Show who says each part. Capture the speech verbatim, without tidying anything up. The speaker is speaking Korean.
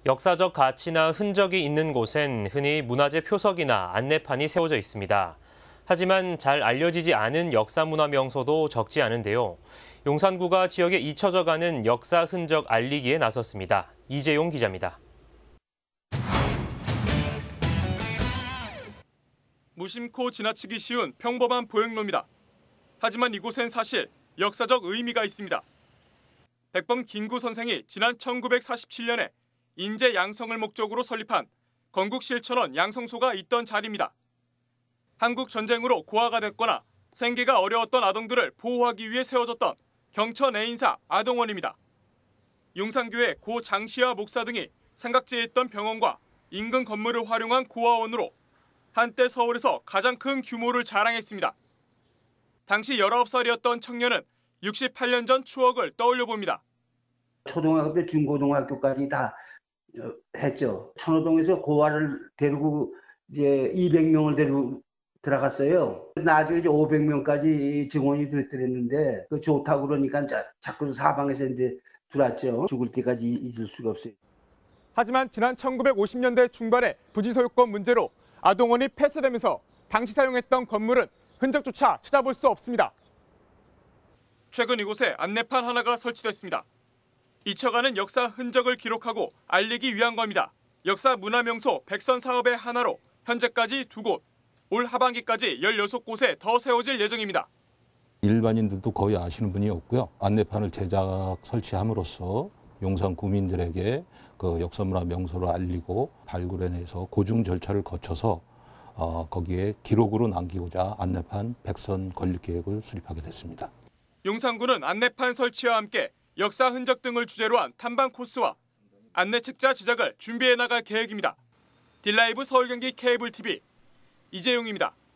Speaker 1: 역사적 가치나 흔적이 있는 곳엔 흔히 문화재 표석이나 안내판이 세워져 있습니다. 하지만 잘 알려지지 않은 역사문화 명소도 적지 않은데요. 용산구가 지역에 잊혀져가는 역사 흔적 알리기에 나섰습니다. 이재용 기자입니다.
Speaker 2: 무심코 지나치기 쉬운 평범한 보행로입니다. 하지만 이곳엔 사실 역사적 의미가 있습니다. 백범 김구 선생이 지난 천구백사십칠 년에 인제 양성을 목적으로 설립한 건국 실천원 양성소가 있던 자리입니다. 한국 전쟁으로 고아가 됐거나 생계가 어려웠던 아동들을 보호하기 위해 세워졌던 경천 애인사 아동원입니다. 용산교회 고 장시아 목사 등이 삼각지에 있던 병원과 인근 건물을 활용한 고아원으로 한때 서울에서 가장 큰 규모를 자랑했습니다. 당시 열아홉 살이었던 청년은 육십팔 년 전 추억을 떠올려 봅니다.
Speaker 3: 초등학교, 중고등학교까지 다 했죠. 천호동에서 고아를 데리고 이제 이백 명을 데리고 들어갔어요. 나중에 이제 오백 명까지 증원이 됐더랬는데 그 좋다고 그러니까 자꾸 사방에서 이제 들어왔죠. 죽을 때까지 잊을 수가 없어요.
Speaker 4: 하지만 지난 천구백오십 년대 중반에 부지 소유권 문제로 아동원이 폐쇄되면서 당시 사용했던 건물은 흔적조차 찾아볼 수 없습니다.
Speaker 2: 최근 이곳에 안내판 하나가 설치됐습니다. 잊혀가는 역사 흔적을 기록하고 알리기 위한 겁니다. 역사 문화명소 백선 사업의 하나로 현재까지 두 곳, 올 하반기까지 열여섯 곳에 더 세워질 예정입니다.
Speaker 5: 일반인들도 거의 아시는 분이 없고요. 안내판을 제작 설치함으로써 용산 구민들에게 그 역사문화 명소를 알리고 발굴해내서 고증 절차를 거쳐서 어, 거기에 기록으로 남기고자 안내판 백선 건립 계획을 수립하게 됐습니다.
Speaker 2: 용산구는 안내판 설치와 함께 역사 흔적 등을 주제로 한 탐방 코스와 안내 책자 제작을 준비해 나갈 계획입니다. 딜라이브 서울 경기 케이블 티비 이재용입니다.